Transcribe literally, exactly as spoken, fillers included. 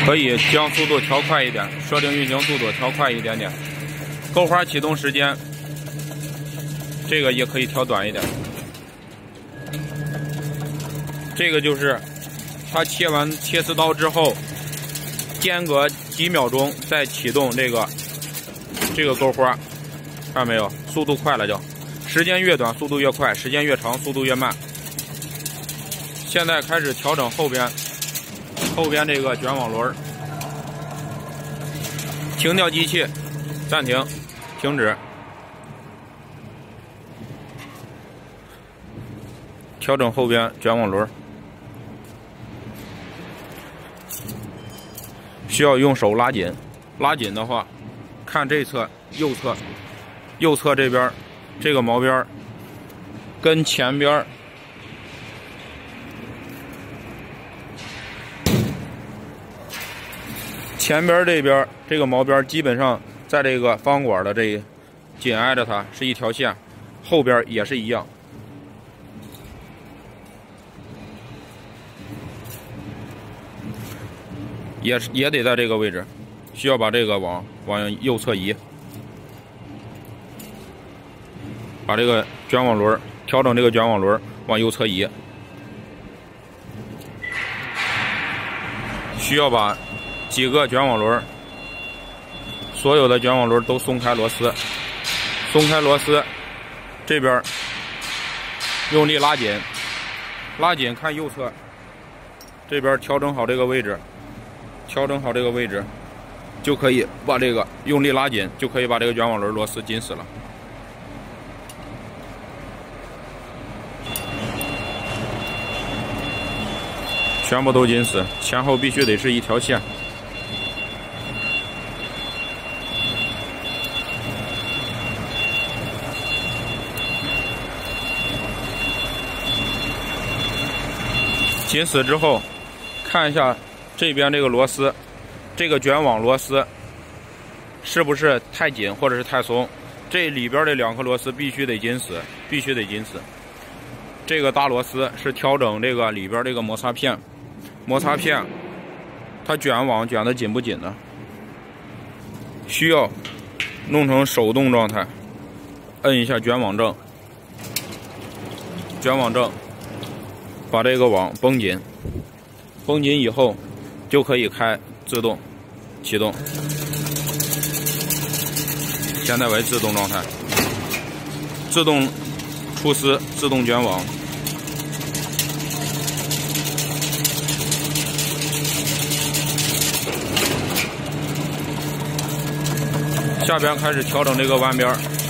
可以将速度调快一点，设定运行速度调快一点点。钩花启动时间，这个也可以调短一点。这个就是它切完切丝刀之后，间隔几秒钟再启动这个这个钩花，看到没有？速度快了就，时间越短速度越快，时间越长速度越慢。现在开始调整后边。后边这个卷网轮，停掉机器，暂停，停止，调整后边卷网轮，需要用手拉紧，拉紧的话，看这侧右侧，右侧这边这个毛边跟前边。前边这边这个毛边基本上在这个方管的这紧挨着它是一条线，后边也是一样。也是也得在这个位置，需要把这个往往右侧移，把这个卷网轮调整这个卷网轮往右侧移，需要把几个卷网轮，所有的卷网轮都松开螺丝，松开螺丝，这边用力拉紧，拉紧看右侧，这边调整好这个位置，调整好这个位置，就可以把这个用力拉紧，就可以把这个卷网轮螺丝紧死了。全部都紧死，前后必须得是一条线。紧死之后，看一下这边这个螺丝，这个卷网螺丝是不是太紧或者是太松？这里边这两颗螺丝必须得紧死，必须得紧死。这个大螺丝是调整这个里边这个摩擦片，摩擦片它卷网卷得紧不紧呢？需要弄成手动状态，摁一下卷网正，卷网正。把这个网绷紧，绷紧以后就可以开自动启动。现在为自动状态，自动出丝，自动卷网。下边开始调整这个弯边。